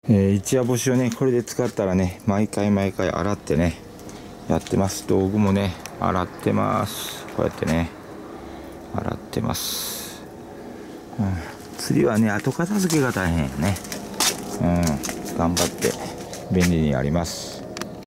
一夜干しをねこれで使ったらね毎回洗ってねやってます。道具もね洗ってます。こうやってね洗ってます。釣りはね後片付けが大変やね。頑張って便利にやります。